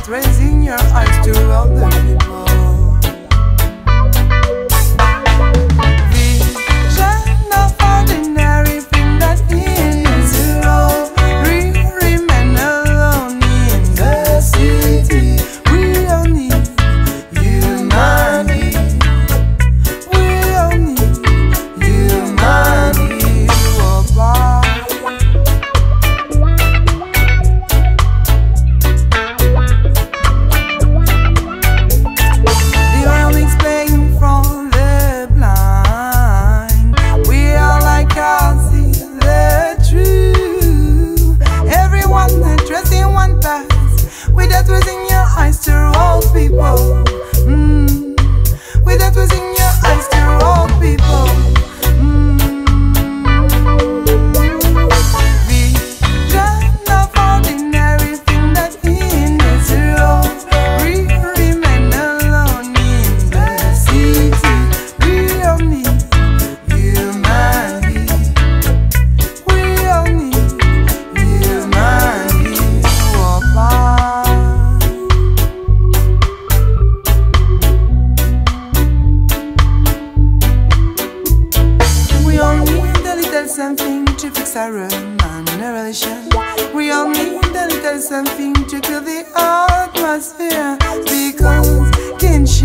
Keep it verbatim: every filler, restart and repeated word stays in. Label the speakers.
Speaker 1: raising your eyes to other people. Vision of ordinary thing that in this world we remain alone in the city. We all need humanity. We all need humanity. Oh, bye. Without losing your eyes to all people, mm. Without losing your eyes to all people, mm. Vision of ordinary thing that in this world we remain alone in the city. We all need humanity. We all need humanity. Oh, bye. Something to fix our remuneration. We all need a little something to kill the atmosphere, because kinship